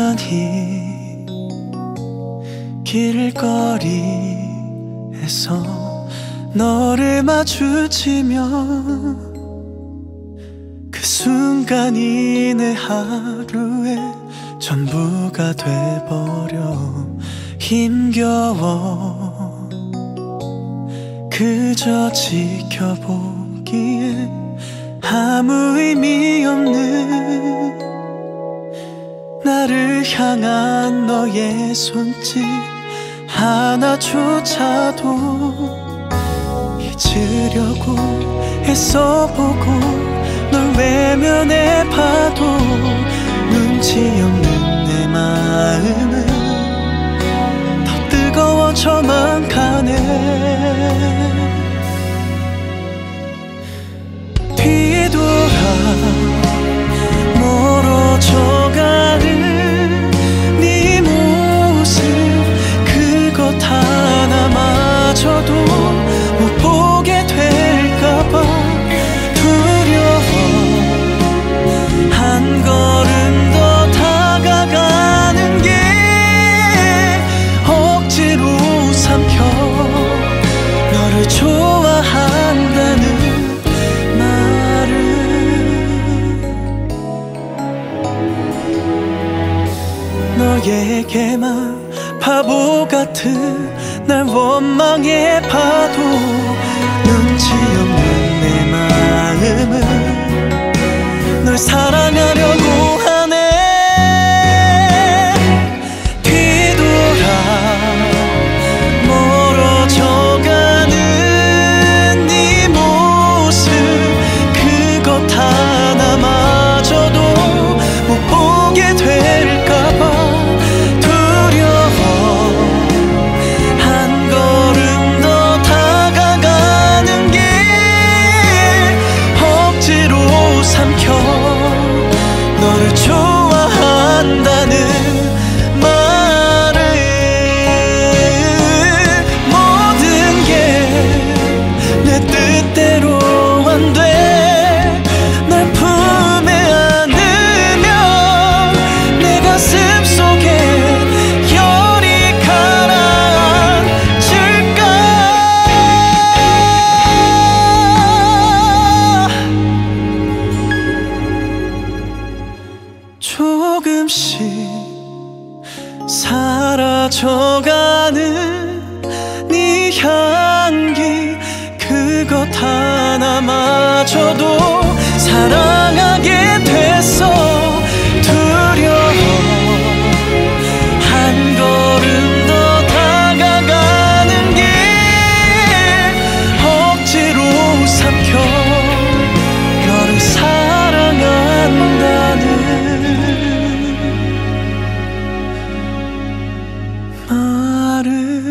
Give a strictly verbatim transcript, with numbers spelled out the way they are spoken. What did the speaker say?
우연히 길거리에서 너를 마주치면 그 순간이 내 하루의 전부가 돼버려. 힘겨워 그저 지켜보기에 아무 의미 없는 나를 향한 너의 손짓 하나조차도 잊으려고 애써보고 널 외면해봐도 눈치 없는 내 마음은 더 뜨거워져만 가네. 뒤돌아 멀어져가는 네 모습 그것 하나마저도 못 보게 될까봐 두려워. 한 걸음 더 다가가는 게 억지로 삼켜 너를 좋아한다는 말을. 너에게만 바보 같은 날 원망해봐도 눈치 없는 내 마음은 널 사랑하려고 하네. 뒤돌아 멀어져가는 네 모습 그것 하나마저도 못 보게 될까봐 너를 좋아한다는 말을. 모든 게 내 뜻대로 안 돼. 널 품에 안으면 내 가슴 속에 열이 가라앉을까. 조금씩 사라져가는 네 향기 그것 하나마저도 사랑하게 됐어. 두려워 한 걸음 더 다가가는 게 억지로 삼켜 너를 사랑한다는 말을.